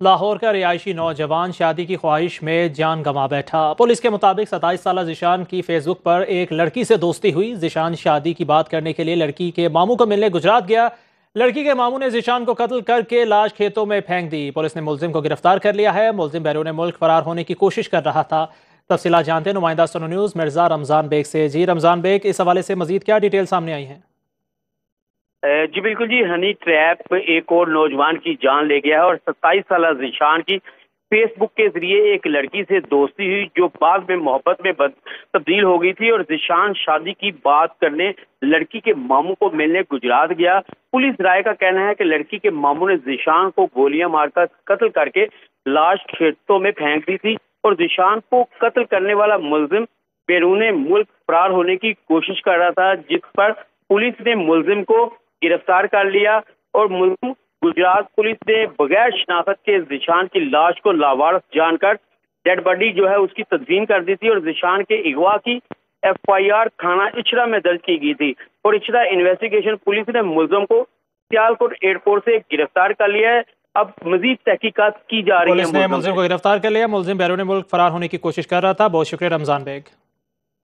लाहौर का रिहायशी नौजवान शादी की ख्वाहिश में जान गंवा बैठा। पुलिस के मुताबिक 27 साल जिशान की फेसबुक पर एक लड़की से दोस्ती हुई। जिशान शादी की बात करने के लिए लड़की के मामू को मिलने गुजरात गया। लड़की के मामू ने जिशान को कत्ल करके लाश खेतों में फेंक दी। पुलिस ने मुलजिम को गिरफ्तार कर लिया है। मुलजिम बैरून मुल्क फरार होने की कोशिश कर रहा था। तफसीलात जानते हैं नुमाइंदा सुनो न्यूज़ मिर्जा रमजान बेग से। जी रमजान बेग, इस हवाले से मजीद क्या डिटेल सामने आई हैं? जी बिल्कुल जी। हनी ट्रैप एक और नौजवान की जान ले गया है और 27 साल जिशान की फेसबुक के जरिए एक लड़की से दोस्ती हुई जो बाद में मोहब्बत में तब्दील हो गई थी और जिशान शादी की बात करने लड़की के मामू को मिलने गुजरात गया। पुलिस राय का कहना है कि लड़की के मामू ने जिशान को गोलियां मारकर कत्ल करके लाश खेतों में फेंक दी थी और जिशान को कत्ल करने वाला मुलजिम बैरून मुल्क फरार होने की कोशिश कर रहा था, जिस पर पुलिस ने मुलजिम को गिरफ्तार कर लिया और मुल्क गुजरात पुलिस ने बगैर शनाख्त के जिशान की लाश को लावारिस जानकर डेड बॉडी जो है उसकी तदफीन कर दी थी और जिशान के अगवा की FIR थाना इचरा में दर्ज की गई थी और इचरा इन्वेस्टिगेशन पुलिस ने मुलजिम को सियालकोट एयरपोर्ट से गिरफ्तार कर लिया है। अब मजीद तहकीकात की जा रही है। पुलिस ने मुलजिम को गिरफ्तार कर लिया। मुलजिम बैरून मुल्क फरार होने की कोशिश कर रहा था। बहुत शुक्रिया रमजान बेग।